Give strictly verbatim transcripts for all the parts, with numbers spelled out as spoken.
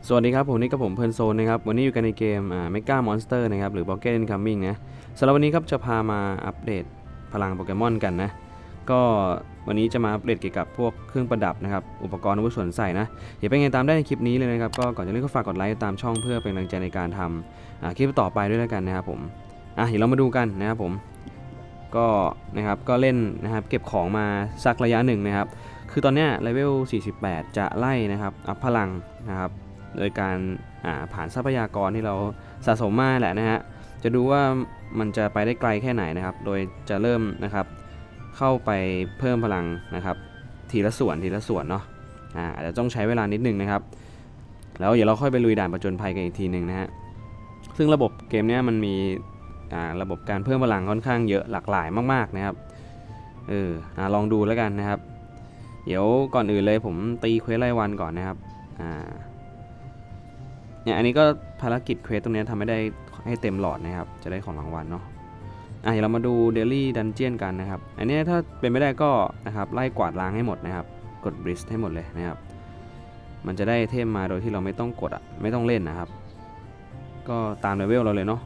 สวัสดีครับผมนี่กับผมเพลินโซนนะครับวันนี้อยู่กันในเกมอ่าเมกามอนสเตอร์นะครับหรือ Pocket Incoming นะสำหรับวันนี้ครับจะพามาอัปเดตพลังโปเกมอนกันนะก็วันนี้จะมาอัปเดตเกี่ยวกับพวกเครื่องประดับนะครับอุปกรณ์อาวุธสวมใส่นะเดี๋ยวเป็นไงตามได้ในคลิปนี้เลยนะครับก็ก่อนจะเริ่มก็ฝากกดไลค์ตามช่องเพื่อเป็นกำลังใจในการทำคลิปต่อไปด้วยแล้วกันนะครับผมอ่ะเดี๋ยวเรามาดูกันนะครับผมก็นะครับก็เล่นนะครับเก็บของมาสักระยะหนึ่งนะครับคือตอนนี้เลเวลสี่สิบแปดจะไล่นะครับอัพพลังนะครับโดยการผ่านทรัพยากรที่เราสะสมมาแหละนะฮะจะดูว่ามันจะไปได้ไกลแค่ไหนนะครับโดยจะเริ่มนะครับเข้าไปเพิ่มพลังนะครับทีละส่วนทีละส่วนเนาะอ่าอาจจะต้องใช้เวลานิดนึงนะครับแล้วเดี๋ยวเราค่อยไปลุยด่านประจนภัยกันอีกทีหนึ่งนะฮะซึ่งระบบเกมนี้มันมีระบบการเพิ่มพลังค่อนข้างเยอะหลากหลายมากๆนะครับเออลองดูแล้วกันนะครับเดี๋ยวก่อนอื่นเลยผมตีเควสรายวันก่อนนะครับอ่าเนี่ยอันนี้ก็ภารกิจเควสตรงนี้ทำให้ได้ให้เต็มหลอดนะครับจะได้ของรางวัลเนาะอ่ะเดี๋ยวเรามาดูเดลี่ดันเจียนกันนะครับอันนี้ถ้าเป็นไม่ได้ก็นะครับไล่กวาดล้างให้หมดนะครับกดบริสให้หมดเลยนะครับมันจะได้เทมมาโดยที่เราไม่ต้องกดอ่ะไม่ต้องเล่นนะครับก็ตามเลเวลเราเลยเนาะ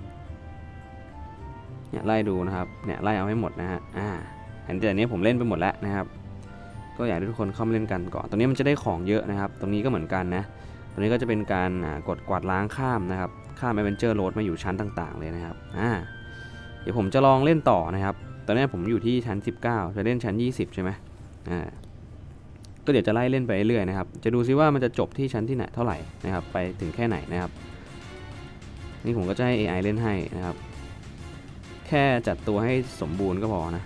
เนี่ยไล่ดูนะครับเนี่ยไล่เอาให้หมดนะฮะอ่าอันนี้ผมเล่นไปหมดแล้วนะครับก็อยากให้ทุกคนเข้ามาเล่นกันก่อนตรงนี้มันจะได้ของเยอะนะครับตรงนี้ก็เหมือนกันนะตรงนี้ก็จะเป็นการกดกวาดล้างข้ามนะครับข้ามแอดเวนเจอร์โรดมาอยู่ชั้นต่างๆเลยนะครับอ่าเดี๋ยวผมจะลองเล่นต่อนะครับตอนนี้ผมอยู่ที่ชั้นสิบเก้าจะเล่นชั้นยี่สิบใช่ไหมอ่าก็เดี๋ยวจะไล่เล่นไปเรื่อยนะครับจะดูซิว่ามันจะจบที่ชั้นที่ไหนเท่าไหร่นะครับไปถึงแค่ไหนนะครับนี่ผมก็จะให้ เอ ไอ เล่นให้นะครับแค่จัดตัวให้สมบูรณ์ก็พอนะ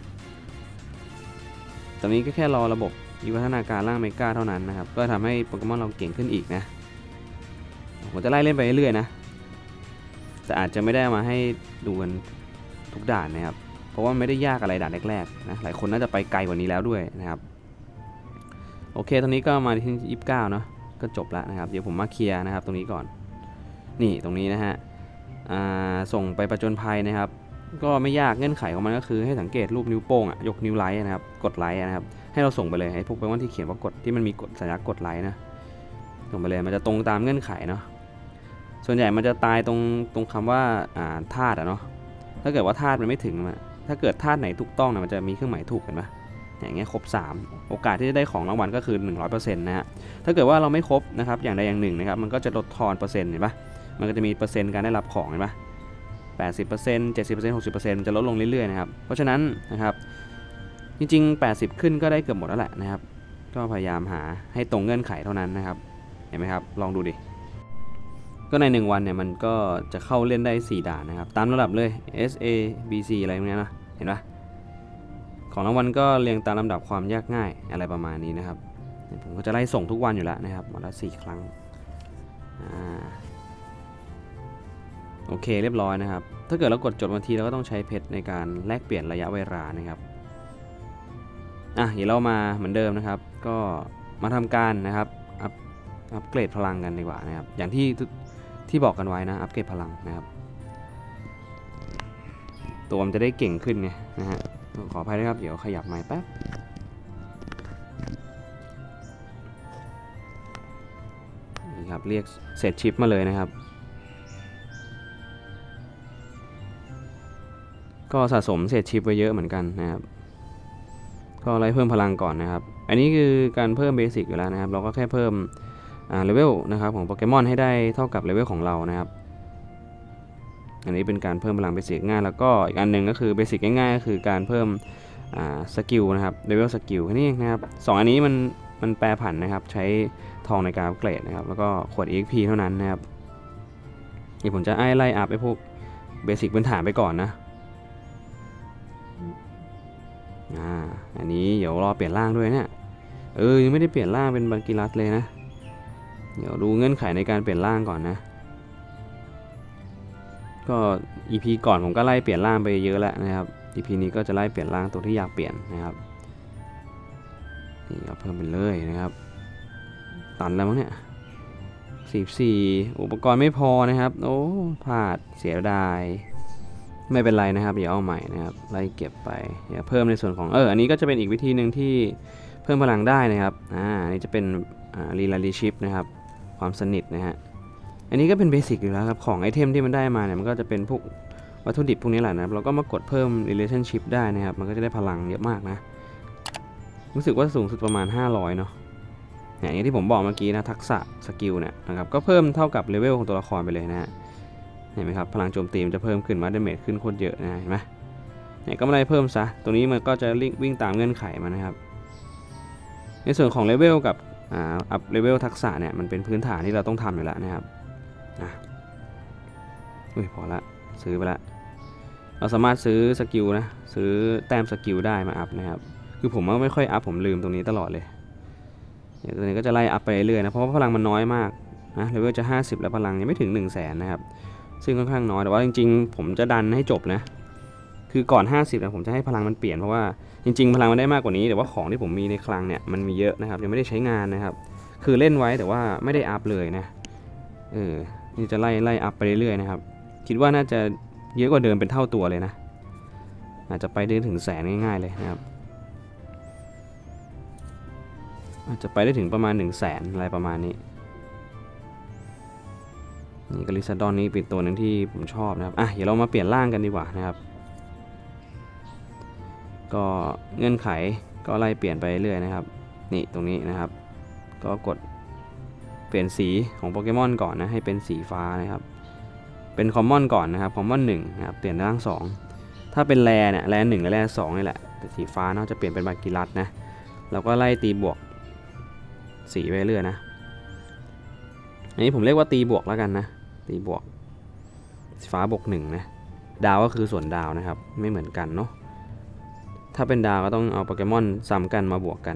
ตอนนี้ก็แค่รอระบบวิวัฒนาการร่างเมกาเท่านั้นนะครับก็ทำให้โปเกมอนเราเก่งขึ้นอีกนะผมจะไล่เล่นไปเรื่อยๆนะแต่อาจจะไม่ได้มาให้ดูกันทุกด่านนะครับเพราะว่าไม่ได้ยากอะไรด่านแรกๆนะหลายคนน่าจะไปไกลกว่านี้แล้วด้วยนะครับโอเคตอนนี้ก็มาที่ยี่สิบเก้าเนาะก็จบแล้วนะครับเดี๋ยวผมมาเคลียร์นะครับตรงนี้ก่อนนี่ตรงนี้นะฮะส่งไปประจนภัยนะครับก็ไม่ยากเงื่อนไขของมันก็คือให้สังเกตรูปนิ้วโป้งอ่ะยกนิ้วไลค์นะครับกดไลค์นะครับให้เราส่งไปเลยไอ้พวกโปเกมอนที่เขียนว่ากดที่มันมีกดสัญลักษณ์กดไลค์นะส่งไปเลยมันจะตรงตามเงื่อนไขเนาะส่วนใหญ่มันจะตายตรงตรงคำว่าธาตุอะเนาะถ้าเกิดว่าธาตุมันไม่ถึงถ้าเกิดธาตุไหนถูกต้องนะมันจะมีเครื่องหมายถูกกันปะอย่างเงี้ยครบสามโอกาสที่จะได้ของรางวัลก็คือ หนึ่งร้อยเปอร์เซ็นต์ นะฮะถ้าเกิดว่าเราไม่ครบนะครับอย่างใดอย่างหนึ่งนะครับมันก็จะลดทอนเปอร์เซ็นต์เห็นปะมันก็จะมีเปอร์เซ็นต์การได้รับของเห็นปะแปดสิบเปอร์เซ็นต์ เจ็ดสิบเปอร์เซ็นต์ หกสิบเปอร์เซ็นต์ จะลดลงเรื่อยๆนะครับเพราะฉะนั้นนะครับจริงๆแปดสิบขึ้นก็ได้เกือบหมดแล้วแหละนะครับก็พยายามหาให้ตรงเงื่อนไขเท่านั้นนะครับเห็นไหมครับลองดูดิก็ในหนึ่งวันเนี่ยมันก็จะเข้าเล่นได้สี่ด่านนะครับตามระดับเลย S A B C อะไรพวกนี้นะเห็นปะของรางวัลก็เรียงตามลำดับความยากง่ายอะไรประมาณนี้นะครับผมก็จะไล่ส่งทุกวันอยู่แล้วนะครับวันละสี่ครั้งโอเคเรียบร้อยนะครับถ้าเกิดเรากดจดวันทีเราก็ต้องใช้เพชรในการแลกเปลี่ยนระยะเวลานะครับอ่ะเดี๋ยวเรามาเหมือนเดิมนะครับก็มาทำการนะครับอัพอัพเกรดพลังกันดีกว่านะครับอย่างที่ที่บอกกันไว้นะอัพเกรดพลังนะครับตัวมันจะได้เก่งขึ้นไงนะฮะขออภัยนะครับเดี๋ยวขยับไมค์แป๊บนี่ครับเรียกเศษชิปมาเลยนะครับก็สะสมเศษชิปไว้เยอะเหมือนกันนะครับก็ไล่เพิ่มพลังก่อนนะครับอันนี้คือการเพิ่มเบสิกอยู่แล้วนะครับเราก็แค่เพิ่มเลเวลนะครับของโปเกมอนให้ได้เท่ากับเลเวลของเรานะครับอันนี้เป็นการเพิ่มพลังเบสิกง่ายแล้วก็อีกอันหนึ่งก็คือเบสิกง่ายๆก็คือการเพิ่มสกิลนะครับเลเวลสกิลแค่นี้นะครับสองอันนี้มันมันแปรผันนะครับใช้ทองในการอัปเกรดนะครับแล้วก็ขวด อี เอ็กซ์ พี เท่านั้นนะครับนี่ผมจะไล่ไล่อัพไอ้พวกเบสิกพื้นฐานไปก่อนนะอ่าอันนี้เดี๋ยวรอเปลี่ยนร่างด้วยเนี่ยเออยังไม่ได้เปลี่ยนร่างเป็นบังกิรัสเลยนะเดี๋ยวดูเงื่อนไขในการเปลี่ยนร่างก่อนนะก็ อี พี ก่อนผมก็ไล่เปลี่ยนร่างไปเยอะแล้วนะครับ อี พี นี้ก็จะไล่เปลี่ยนร่างตัวที่อยากเปลี่ยนนะครับนี่เอาเพิ่มไปเลยนะครับตันแล้วมั้งเนี่ยสี่สิบสี่อุปกรณ์ไม่พอนะครับโอ้พลาดเสียดายไม่เป็นไรนะครับเดี๋ยวเอาใหม่นะครับไล่เก็บไปเดี๋ยวเพิ่มในส่วนของเอออันนี้ก็จะเป็นอีกวิธีหนึ่งที่เพิ่มพลังได้นะครับอ่าอันนี้จะเป็นอ่ารีไลท์ชิปนะครับความสนิทนะฮะอันนี้ก็เป็นเบสิกอยู่แล้วครับของไอเทมที่มันได้มาเนี่ยมันก็จะเป็นพวกวัตถุดิบพวกนี้แหละนะเราก็มากดเพิ่ม relationship ได้นะครับมันก็จะได้พลังเยอะมากนะรู้สึกว่าสูงสุดประมาณห้าร้อยเนาะอย่างที่ผมบอกเมื่อกี้นะทักษะสกิลเนี่ยนะครับก็เพิ่มเท่ากับเลเวลของตัวละครไปเลยนะฮะเห็นไหมครับพลังโจมตีมันจะเพิ่มขึ้นมาดาเมจขึ้นโคตรเยอะนะเห็นไหมเนี่ยก็ไม่ได้เพิ่มซะตัวนี้มันก็จะวิ่งตามเงื่อนไขมานะครับในส่วนของเลเวลกับอ่าอัพเลเวลทักษะเนี่ยมันเป็นพื้นฐานที่เราต้องทำอยู่แล้วนะครับอ่ะอุ้ยพอละซื้อไปละเราสามารถซื้อสกิลนะซื้อแต้มสกิลได้มาอัพนะครับคือผมก็ไม่ค่อยอัพผมลืมตรงนี้ตลอดเลยเดี๋ยวตัวนี้ก็จะไล่อัพไปเรื่อยๆนะเพราะว่าพลังมันน้อยมากนะเลเวลจะห้าสิบแล้วพลังยังไม่ถึง หนึ่งแสน นะครับซึ่งค่อนข้างน้อยแต่ว่าจริงๆผมจะดันให้จบนะคือก่อนห้าสิบนะผมจะให้พลังมันเปลี่ยนเพราะว่าจริงๆพลังมันได้มากกว่านี้แต่ว่าของที่ผมมีในคลังเนี่ยมันมีเยอะนะครับยังไม่ได้ใช้งานนะครับคือเล่นไว้แต่ว่าไม่ได้อัพเลยนะเออนี่จะไล่ไล่อัพไปเรื่อยๆนะครับคิดว่าน่าจะเยอะกว่าเดิมเป็นเท่าตัวเลยนะอาจจะไปได้ถึงแสนง่ายๆเลยนะครับอาจจะไปได้ถึงประมาณหนึ่งแสนอะไรประมาณนี้นี่กาลิซาดอนนี่เป็นตัวหนึ่งที่ผมชอบนะครับอ่ะเดี๋ยวเรามาเปลี่ยนร่างกันดีกว่านะครับก็เงื่อนไขก็ไล่เปลี่ยนไปเรื่อยนะครับนี่ตรงนี้นะครับก็กดเปลี่ยนสีของโปเกมอนก่อนนะให้เป็นสีฟ้านะครับเป็นคอมมอนก่อนนะครับคอมมอนหนึ่งนะครับเปลี่ยนร่างสองถ้าเป็นแรเนี่ยแรหนึ่งและแรสองนี่แหละแต่สีฟ้าเนาะจะเปลี่ยนเป็นบากิรัสนะแล้วก็ไล่ตีบวกสีไปเรื่อยนะอันนี้ผมเรียกว่าตีบวกแล้วกันนะตีบวกสีฟ้าบวกหนึ่งนะดาวก็คือส่วนดาวนะครับไม่เหมือนกันเนาะถ้าเป็นดาวก็ต้องเอาโปเกมอนซ้ำกันมาบวกกัน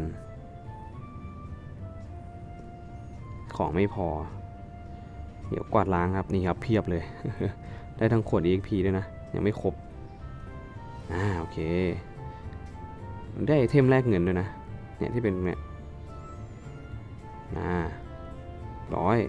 ของไม่พอเดี๋ยวกวาดล้างครับนี่ครับเพียบเลย ได้ทั้งขวด อี เอ็กซ์ พี ด้วยนะยังไม่ครบอ่าโอเคได้ไอเทมแลกเงินด้วยนะเนี่ยที่เป็นเนี่ยอ่าร้อย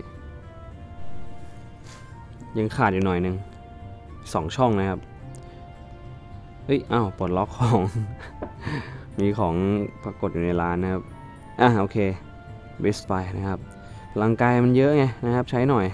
ยังขาดอยู่หน่อยนึงสองช่องนะครับเฮ้ยอ้าวปลดล็อกของ มีของปรากฏอยู่ในร้านนะครับอ่ะโอเคเบสไปนะครับพลังกายมันเยอะไงนะครับใช้หน่อย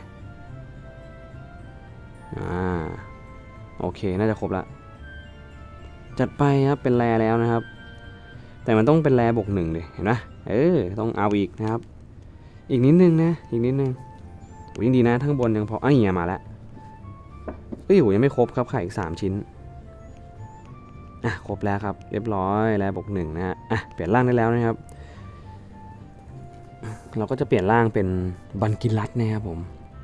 อ่าโอเคน่าจะครบละจัดไปครับเป็นแรแล้วนะครับแต่มันต้องเป็นแรบวกหนึ่งเลยเห็นไหมเออต้องเอาอีกนะครับอีกนิดนึงนะอีกนิดนึงยิ่งดีนะทั้งบนยังพออ่ะเนี่ยมาแล้วเอ้ยโหยังไม่ครบครับไข่อีกสามชิ้นอ่ะครบแล้วครับเรียบร้อยแล้วบวกหนึ่งนะฮะอ่ะเปลี่ยนร่างได้แล้วนะครับเราก็จะเปลี่ยนร่างเป็นบันกิรัสนะครับผม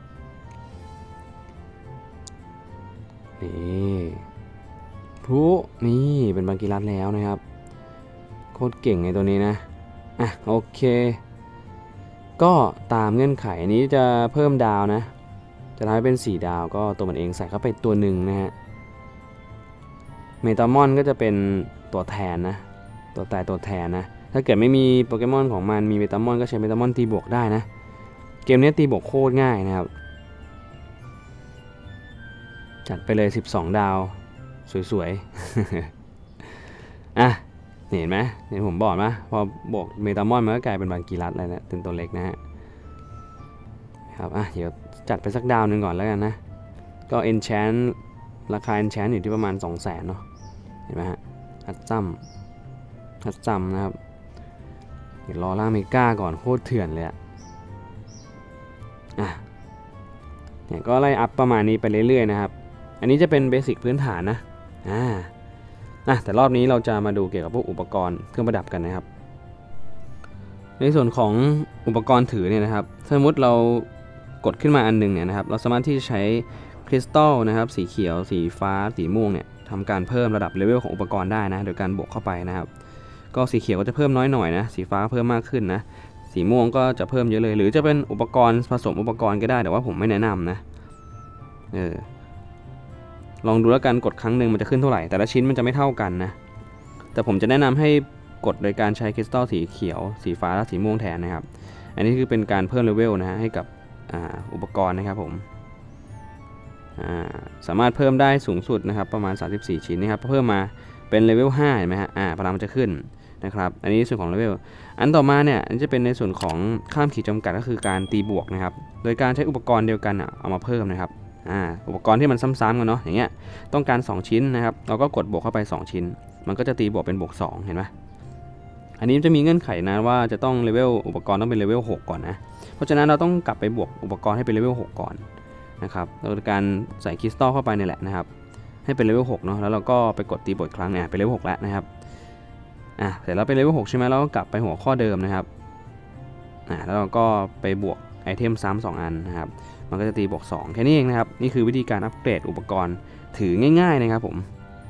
นี่พลุนี่เป็นบันกิรัสแล้วนะครับโคตรเก่งไงตัวนี้นะอ่ะโอเคก็ตามเงื่อนไขนี้จะเพิ่มดาวนะจะทำให้เป็นสี่ดาวก็ตัวมันเองใส่เข้าไปตัวหนึ่งนะฮะเมตามอนก็จะเป็นตัวแทนนะตัวแต่ตัวแทนนะถ้าเกิดไม่มีโปเกมอนของมันมีเมตามอนก็ใช้เมตามอนตีบวกได้นะเกมนี้ตีบวกโคตรง่ายนะครับจัดไปเลยสิบสองดาวสวยๆ อ่ะเห็นไหมเห็นผมบอกไหมพอบวกเมตามอนมันก็กลายเป็นบางกีรัสเลยนะเป็นตัวเล็กนะฮะครับอ่ะเดี๋ยวจัดไปสักดาวหนึ่งก่อนแล้วกันนะก็เอนแชนราคาเอนแชนอยู่ที่ประมาณสองแสนเนาะเห็นไหมฮะฮัตซัมฮัตซัมนะครับเดี๋ยวรอล่างเมกาก่อนโคตรเถื่อนเลยอะอ่ะเนี่ยก็ไล่อัพประมาณนี้ไปเรื่อยๆนะครับอันนี้จะเป็นเบสิกพื้นฐานนะอ่านะแต่รอบนี้เราจะมาดูเกี่ยวกับพวกอุปกรณ์เครื่องประดับกันนะครับในส่วนของอุปกรณ์ถือเนี่ยนะครับสมมติเรากดขึ้นมาอันนึงเนี่ยนะครับเราสามารถที่จะใช้คริสตัลนะครับสีเขียวสีฟ้าสีม่วงเนี่ยทำการเพิ่มระดับเลเวลของอุปกรณ์ได้นะโดยการบวกเข้าไปนะครับก็สีเขียวก็จะเพิ่มน้อยหน่อยนะสีฟ้าเพิ่มมากขึ้นนะสีม่วงก็จะเพิ่มเยอะเลยหรือจะเป็นอุปกรณ์ผสมอุปกรณ์ก็ได้แต่ว่าผมไม่แนะนำนะเออลองดูแล้วกันกดครั้งหนึ่งมันจะขึ้นเท่าไหร่แต่ละชิ้นมันจะไม่เท่ากันนะแต่ผมจะแนะนำให้กดโดยการใช้คริสตัลสีเขียวสีฟ้าและสีม่วงแทนนะครับอันนี้คือเป็นการเพิ่มเลเวลนะฮะให้กับอุปกรณ์นะครับผมสามารถเพิ่มได้สูงสุดนะครับประมาณสามสิบสี่ชิ้นนะครับเพิ่มมาเป็นเลเวลห้าเห็นไหมฮะพลังมันจะขึ้นนะครับอันนี้ส่วนของเลเวลอันต่อมาเนี่ยจะเป็นในส่วนของข้ามขีดจำกัดก็คือการตีบวกนะครับโดยการใช้อุปกรณ์เดียวกันเอามาเพิ่มนะครับอ่าอุปกรณ์ที่มันซ้ำๆกันเนาะอย่างเงี้ยต้องการสองชิ้นนะครับเราก็กดบวกเข้าไปสองชิ้นมันก็จะตีบวกเป็นบวกสองเห็นไหมอันนี้จะมีเงื่อนไขนะว่าจะต้องเลเวลอุปกรณ์ต้องเป็นเลเวลหกก่อนนะเพราะฉะนั้นเราต้องกลับไปบวกอุปกรณ์ให้เป็นเลเวลหกก่อนนะครับโดยการใส่คริสตัลเข้าไปนี่แหละนะครับให้เป็นเลเวลหกเนาะแล้วเราก็ไปกดตีบวกครั้งเนี่ยเป็นเลเวลหกแล้วนะครับอ่ะเสร็จแล้วเป็นเลเวลหกใช่ไหมเราก็กลับไปหัวข้อเดิมนะครับอ่ะแล้วเราก็ไปบวกไอเทมซ้ำสองอันนะครับมันก็จะตีบวกสองแค่นี้เองนะครับนี่คือวิธีการอัปเกรดอุปกรณ์ถือง่ายๆนะครับผม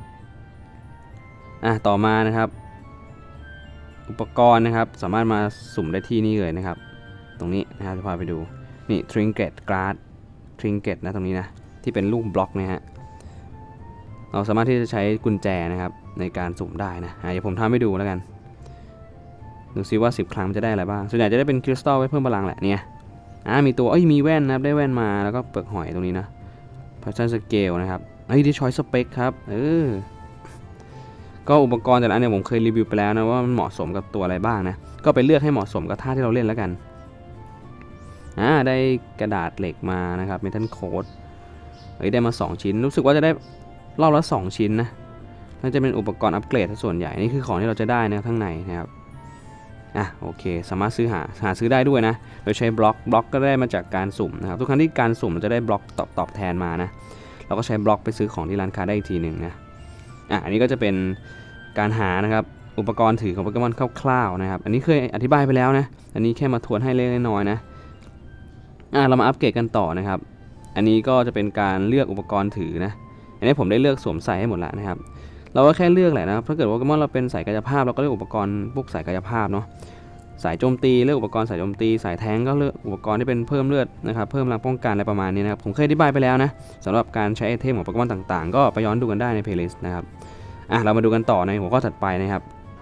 อ่ะต่อมานะครับอุปกรณ์นะครับสามารถมาสุ่มได้ที่นี่เลยนะครับตรงนี้นะครับจะพาไปดูนี่ trinket guard trinket นะตรงนี้นะที่เป็นรูปบล็อกนะฮะเราสามารถที่จะใช้กุญแจนะครับในการสุ่มได้นะเดี๋ยวผมทำให้ดูแล้วกันดูซิว่าสิบครั้งจะได้อะไรบ้างส่วนใหญ่จะได้เป็นคริสตัลไว้เพิ่มพลังแหละเนี่ยอ่ามีตัวเอ้ยมีแว่นนะครับได้แว่นมาแล้วก็เปลือกหอยตรงนี้นะ Passion Scale นะครับเฮ้ยได้ Choice Spec ครับเออก็อุปกรณ์แต่ละอันเนี่ยผมเคยรีวิวไปแล้วนะว่ามันเหมาะสมกับตัวอะไรบ้างนะก็ไปเลือกให้เหมาะสมกับท่าที่เราเล่นแล้วกันอ่าได้กระดาษเหล็กมานะครับ Metal Coat เฮ้ยได้มาสองชิ้นรู้สึกว่าจะได้รอบละสองชิ้นนะน่าจะเป็นอุปกรณ์อัปเกรดส่วนใหญ่นี่คือของที่เราจะได้นะข้างในนะครับอ่ะโอเคสามารถซื้อหาหาซื้อได้ด้วยนะโดยใช้บล็อกบล็อกก็ได้มาจากการสุ่มนะครับทุกครั้งที่การสุ่มมันจะได้บล็อกตอบตอบแทนมานะเราก็ใช้บล็อกไปซื้อของที่ร้านค้าได้อีกทีหนึ่งนะอ่ะอันนี้ก็จะเป็นการหานะครับอุปกรณ์ถือของโปเกมอนคร่าวๆนะครับอันนี้เคยอธิบายไปแล้วนะอันนี้แค่มาทวนให้เล็กน้อยนะอ่ะเรามาอัปเกรดกันต่อนะครับอันนี้ก็จะเป็นการเลือกอุปกรณ์ถือนะอันนี้ผมได้เลือกสวมใส่ให้หมดแล้วนะครับเราก็แค่เลือกแหละนะถ้าเกิดโปเกมอนเราเป็นสายกายภาพเราก็เลือกอุปกรณ์พวกสายกายภาพเนาะสายโจมตีเลือกอุปกรณ์สายโจมตีสายแทงก็เลือกอุปกรณ์ที่เป็นเพิ่มเลือดนะครับเพิ่มพลังป้องกันอะไรประมาณนี้นะครับผมเคยอธิบายไปแล้วนะสำหรับการใช้ไอเทมของโปเกมอนต่างๆก็ไปย้อนดูกันได้ในเพลย์ลิสต์นะครับอ่ะเรามาดูกันต่อในหัวข้อถัดไปนะครับ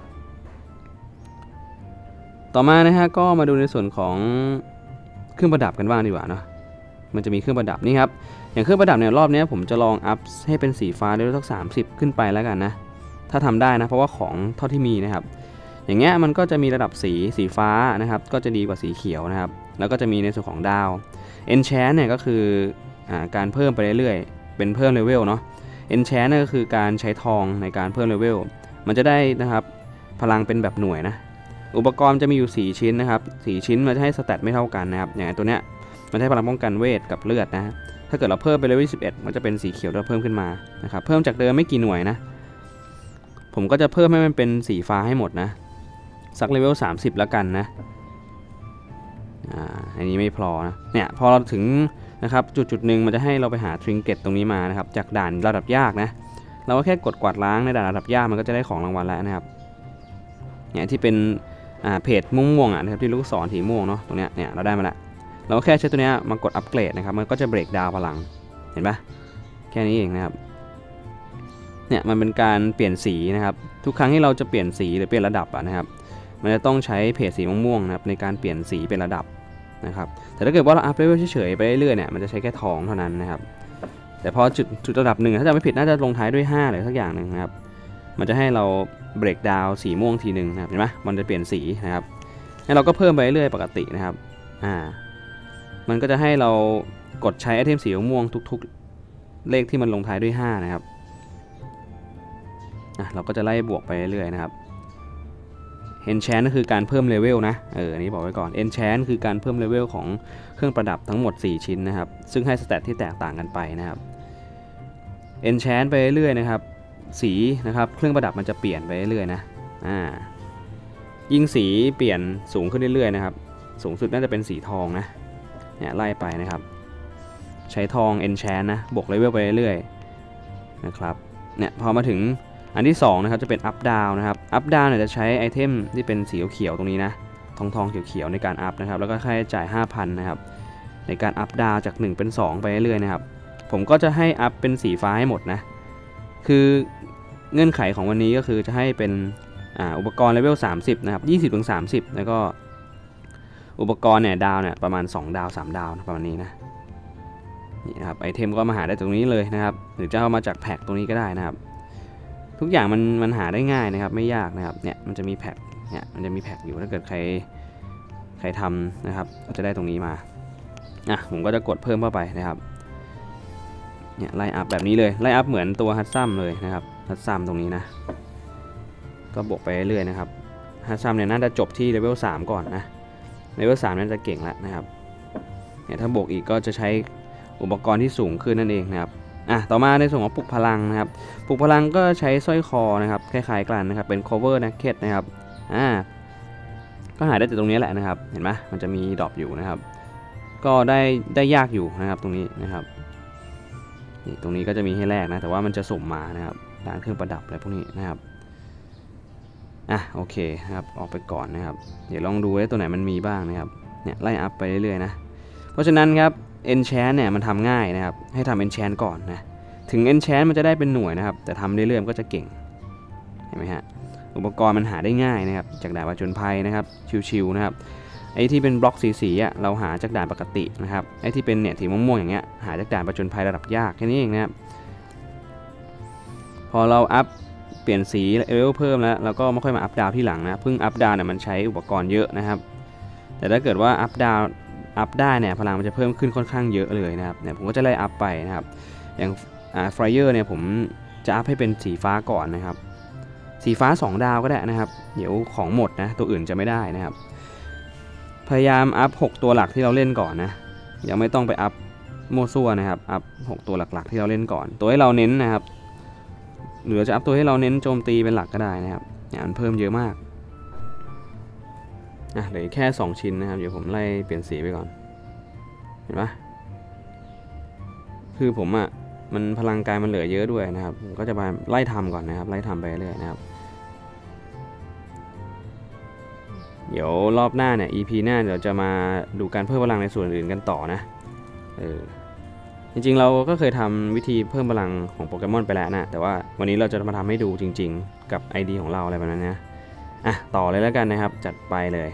ต่อมานะฮะก็มาดูในส่วนของเครื่องประดับกันบ้างดีกว่าเนาะมันจะมีเครื่องประดับนี่ครับอย่างเครื่องประดับเนี่ยรอบนี้ผมจะลองอัพให้เป็นสีฟ้าได้สักสามสิบขึ้นไปแล้วกันนะถ้าทำได้นะเพราะว่าของเท่าที่มีนะครับอย่างเงี้ยมันก็จะมีระดับสีสีฟ้านะครับก็จะดีกว่าสีเขียวนะครับแล้วก็จะมีในส่วนของดาว Enchant เนี่ยก็คืออ่าการเพิ่มไปเรื่อยๆเป็นเพิ่มเลเวลเนาะ Enchant ก็คือการใช้ทองในการเพิ่มเลเวลมันจะได้นะครับพลังเป็นแบบหน่วยนะอุปกรณ์จะมีอยู่สี่ชิ้นนะครับสี่ชิ้นมันจะให้สแตทไม่เท่ากันนะครับอย่างตัวเนี้ยมันให้พลังป้องกันเวทกับเลือดนะถ้าเกิดเราเพิ่มไปเลเวลสิบเอ็ดมันจะเป็นสีเขียวแล้วเพิ่มขึ้นมานะครับเพิ่มจากเดิมไม่กี่หน่วยนะผมก็จะเพิ่มให้มันเป็นสีฟ้าให้หมดนะสักเลเวลสามสิบแล้วกันนะอ่าอันนี้ไม่พอนะเนี่ยพอเราถึงนะครับจุดจุดหนึ่งมันจะให้เราไปหาทริงเก็ตตรงนี้มานะครับจากด่านระดับยากนะเราก็แค่กดกวาดล้างในด่านระดับยากมันก็จะได้ของรางวัลแล้วนะครับเนี่ยที่เป็นอ่าเพจม่วงๆอ่ะนะครับที่ลูกศรสีม่วงเนาะตรงเนี้ยเนี่ยเราได้มาแล้วเราก็แค่ใช้ตัวนี้มากดอัปเกรดนะครับมันก็จะเบรกดาวพลังเห็นปะแค่นี้เองนะครับเนี่ยมันเป็นการเปลี่ยนสีนะครับทุกครั้งที่เราจะเปลี่ยนสีหรือเปลี่ยนระดับอ่ะนะครับมันจะต้องใช้เพจสีม่วงๆนะครับในการเปลี่ยนสีเป็นระดับนะครับแต่ถ้าเกิดว่าเราอัพเลเวลเฉยๆไปเรื่อยๆเนี่ยมันจะใช้แค่ทองเท่านั้นนะครับแต่พอจุดจุดระดับหนึ่งถ้าจะไม่ผิดน่าจะลงท้ายด้วยห้าหรือสักอย่างหนึ่งนะครับมันจะให้เราเบรกดาวสีม่วงทีหนึ่งนะครับเห็นไหมมันจะเปลี่ยนสีนะครับให้เราก็เพิ่มไปเรื่อยๆปกตินะครับอ่ามันก็จะให้เรากดใช้ไอเทมสีม่วงทุกๆเลขที่มันลงท้ายด้วยห้านะครับอ่ะเราก็จะไล่บวกไปเรื่อยๆนะครับ Enchant ก็คือการเพิ่มเลเวลนะเอออันนี้บอกไว้ก่อน Enchant คือการเพิ่มเลเวลของเครื่องประดับทั้งหมดสี่ชิ้นนะครับซึ่งให้สแตทที่แตกต่างกันไปนะครับ Enchant ไปเรื่อยๆนะครับสีนะครับเครื่องประดับมันจะเปลี่ยนไปเรื่อยๆนะอ่ายิ่งสีเปลี่ยนสูงขึ้นเรื่อยๆนะครับสูงสุดน่าจะเป็นสีทองนะเนี่ยไล่ไปนะครับใช้ทอง Enchant นะบวกเลเวลไปเรื่อยๆนะครับเนี่ยพอมาถึงอันที่สองนะครับจะเป็น up down นะครับ up down เนี่ยจะใช้ไอเทมที่เป็นสีเขียวตรงนี้นะทองทองเขียวๆในการ up นะครับแล้วก็ค่าใช้จ่าย ห้าพัน นะครับในการ up down จากหนึ่งเป็นสองไปเรื่อยๆนะครับผมก็จะให้ up เป็นสีฟ้าให้หมดนะคือเงื่อนไขของวันนี้ก็คือจะให้เป็นอ่าอุปกรณ์เลเวลสามสิบนะครับ ยี่สิบถึงสามสิบ แล้วก็อุปกรณ์เนี่ยดาวเนี่ยประมาณสองดาวสามดาวนะประมาณนี้นะนี่นะครับไอเทมก็มาหาได้ตรงนี้เลยนะครับหรือจะเอามาจากแพ็คตรงนี้ก็ได้นะครับทุกอย่างมันมันหาได้ง่ายนะครับไม่ยากนะครับเนี่ยมันจะมีแพ็คเนี่ยมันจะมีแพ็คอยู่ถ้าเกิดใครใครทำนะครับก็จะได้ตรงนี้มาอ่ะผมก็จะกดเพิ่มเข้าไปนะครับเนี่ยไล่อัพแบบนี้เลยไล่อัพเหมือนตัวฮัตซัมเลยนะครับฮัตซัมตรงนี้นะก็บวกไปเรื่อยๆนะครับฮัตซัมเนี่ยน่าจะจบที่เลเวลสามก่อนนะเลเวลสามน่าจะเก่งแล้วนะครับเนี่ยถ้าบวกอีกก็จะใช้อุปกรณ์ที่สูงขึ้นนั่นเองนะครับอ่ะต่อมาในส่วนของปลุกพลังนะครับปลุกพลังก็ใช้สร้อยคอนะครับคล้ายๆกันนะครับเป็น cover naked นะครับอ่าก็หาได้แต่ตรงนี้แหละนะครับเห็นไหมมันจะมีดรอปอยู่นะครับก็ได้ได้ยากอยู่นะครับตรงนี้นะครับนี่ตรงนี้ก็จะมีให้แลกนะแต่ว่ามันจะสุ่มมานะครับร้านเครื่องประดับอะไรพวกนี้นะครับอ่ะโอเคนะครับออกไปก่อนนะครับเดี๋ยวลองดูว่าตัวไหนมันมีบ้างนะครับเนี่ยไล่อัพไปเรื่อยๆนะเพราะฉะนั้นครับenchant เนี่ยมันทำง่ายนะครับให้ทำ enchant ก่อนนะถึง enchant มันจะได้เป็นหน่วยนะครับแต่ทำเรื่อยๆมันก็จะเก่งเห็นไหมฮะอุปกรณ์มันหาได้ง่ายนะครับจากด่านผจญภัยนะครับชิวๆนะครับไอ้ที่เป็นบล็อกสีๆอ่ะเราหาจากด่านปกตินะครับไอ้ที่เป็นเนี่ยสีม่วงๆอย่างเงี้ยหาจากด่านผจญภัยระดับยากแค่นี้เองนะครับพอเราอัพเปลี่ยนสีเลเวลเพิ่มแล้วเราก็ไม่ค่อยมาอัพดาวที่หลังนะเพิ่งอัพดาวเนี่ยมันใช้อุปกรณ์เยอะนะครับแต่ถ้าเกิดว่าอัพดาวอัพได้เนี่ยพลังมันจะเพิ่มขึ้นค่อนข้างเยอะเลยนะครับเนี่ยผมก็จะไล่อัพไปนะครับอย่างอ่าไฟเออร์เนี่ยผมจะอัพให้เป็นสีฟ้าก่อนนะครับสีฟ้าสองดาวก็ได้นะครับเดี๋ยวของหมดนะตัวอื่นจะไม่ได้นะครับพยายามอัพหกตัวหลักที่เราเล่นก่อนนะยังไม่ต้องไปอัพโมซั่วนะครับอัพหกตัวหลักๆที่เราเล่นก่อนตัวให้เราเน้นนะครับหรือจะอัพตัวให้เราเน้นโจมตีเป็นหลักก็ได้นะครับเนี่ยมันเพิ่มเยอะมากอ่ะเหลือแค่สองชิ้นนะครับเดี๋ยวผมไล่เปลี่ยนสีไปก่อนเห็นปะคือผมอ่ะมันพลังกายมันเหลือเยอะด้วยนะครับผมก็จะไปไล่ทำก่อนนะครับไล่ทำไปเรื่อยนะครับเดี๋ยวรอบหน้าเนี่ย อี พี หน้าเดี๋ยวจะมาดูการเพิ่มพลังในส่วนอื่นกันต่อนะเออจริงๆเราก็เคยทำวิธีเพิ่มพลังของโปเกมอนไปแล้วนะแต่ว่าวันนี้เราจะมาทำให้ดูจริงๆกับ ไอ ดี ของเราอะไรแบบนั้นนะอ่ะต่อเลยแล้วกันนะครับจัดไปเลย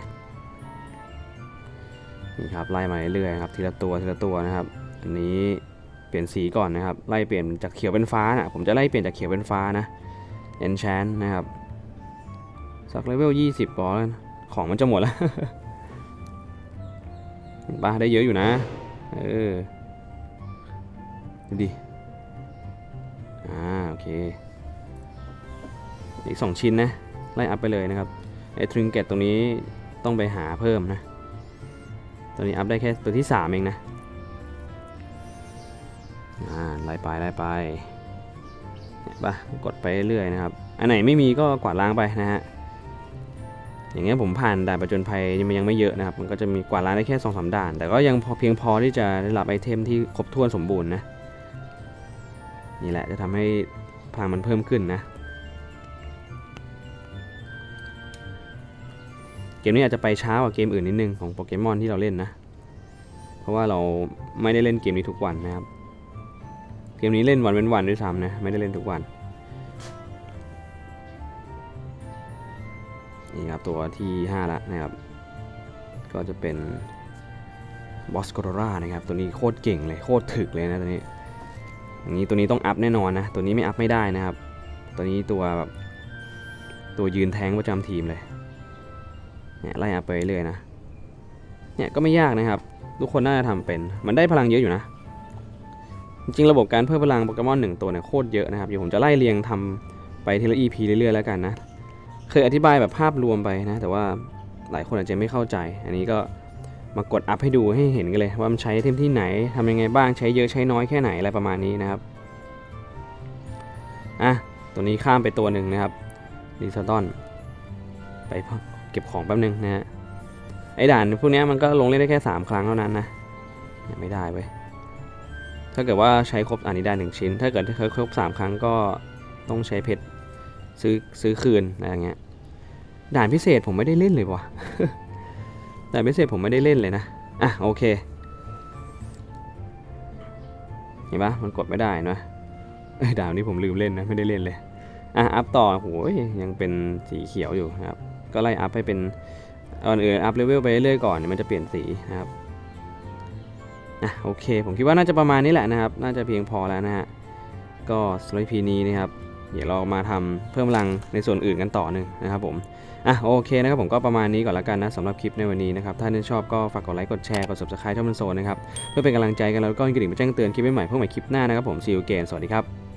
นี่ครับไล่มาเรื่อยๆครับทีละตัวทีละตัวนะครับอันนี้เปลี่ยนสีก่อนนะครับไล่เปลี่ยนจากเขียวเป็นฟ้านะผมจะไล่เปลี่ยนจากเขียวเป็นฟ้านะ enchant นะครับสักเลเวลยี่สิบก่อนของมันจะหมดแล้ว เห็นปะได้เยอะอยู่นะเออดูดิอ่าโอเคอีกสองชิ้นนะไล่อัพไปเลยนะครับไอ้ทริงเก็ตตรงนี้ต้องไปหาเพิ่มนะตัวนี้อัพได้แค่ตัวที่สามเองนะอ่าไล่ไปไล่ไปเนี่ยปะกดไปเรื่อยนะครับอันไหนไม่มีก็กวาดล้างไปนะฮะอย่างเงี้ยผมผ่านด่านผจญภัยมันยังไม่เยอะนะครับมันก็จะมีกวาดล้างได้แค่สองสามด่านแต่ก็ยังพอเพียงพอที่จะได้รับไอเทมที่ครบถ้วนสมบูรณ์นะนี่แหละจะทำให้พลังมันเพิ่มขึ้นนะเกมนี้อาจจะไปช้ากว่าเกมอื่นนิดนึงของโปเกมอนที่เราเล่นนะเพราะว่าเราไม่ได้เล่นเกมนี้ทุกวันนะครับเกมนี้เล่นวันเว้นวันด้วยซ้ำนะไม่ได้เล่นทุกวันนี่ครับตัวที่ห้าละนะครับก็จะเป็นบอสโกโรรานะครับตัวนี้โคตรเก่งเลยโคตรถึกเลยนะตัวนี้อย่างนี้ตัวนี้ต้องอัพแน่นอนนะตัวนี้ไม่อัพไม่ได้นะครับตัวนี้ตัวแบบตัวยืนแทงประจำทีมเลยเนี่ยไล่อัพไปเรื่อยนะเนี่ยก็ไม่ยากนะครับทุกคนน่าจะทำเป็นมันได้พลังเยอะอยู่นะจริงๆระบบการเพิ่มพลังโปเกมอนหนึ่งตัวเนี่ยโคตรเยอะนะครับเดี๋ยวผมจะไล่เรียงทำไปทีละ อี พี เรื่อยๆแล้วกันนะเคยอธิบายแบบภาพรวมไปนะแต่ว่าหลายคนอาจจะไม่เข้าใจอันนี้ก็มากดอัพให้ดูให้เห็นกันเลยว่ามันใช้เทมที่ไหนทำยังไงบ้างใช้เยอะใช้น้อยแค่ไหนอะไรประมาณนี้นะครับอ่ะตัวนี้ข้ามไปตัวหนึ่งนะครับดิสตอนไปเก็บของแป๊บนึงนะฮะไอ้ด่านพวกนี้มันก็ลงเล่นได้แค่สามครั้งเท่านั้นนะไม่ได้เว้ยถ้าเกิดว่าใช้ครบอันนี้ได้หนึ่งชิ้นถ้าเกิดเคยครบสามครั้งก็ต้องใช้เพชรซื้อซื้อคืนอะไรอย่างเงี้ยด่านพิเศษผมไม่ได้เล่นเลยวะ ด่านพิเศษผมไม่ได้เล่นเลยนะอ่ะโอเคเห็นปะมันกดไม่ได้นะด่านนี้ผมลืมเล่นนะไม่ได้เล่นเลยอ่ะอัพต่อโหยยังเป็นสีเขียวอยู่นะครับก็ไล่อัพให้เป็นก่อนอื่นอัพเลเวลไปเรื่อยๆก่อนมันจะเปลี่ยนสีนะครับอ่ะโอเคผมคิดว่าน่าจะประมาณนี้แหละนะครับน่าจะเพียงพอแล้วนะฮะก็สำหรับ อี พี นี้นะครับเดี๋ยวเรามาทำเพิ่มพลังในส่วนอื่นกันต่อหนึ่งนะครับผมอ่ะโอเคนะครับผมก็ประมาณนี้ก่อนละกันนะสำหรับคลิปในวันนี้นะครับถ้าท่านชอบก็ฝากกดไลค์กดแชร์กด ซับสไครบ์ ช่องมันโซนนะครับเพื่อเป็นกำลังใจกันแล้วก็กระดิ่งมาแจ้งเตือนคลิปใหม่ๆเพื่อใหม่คลิปหน้านะครับผม see you again สวัสดีครับ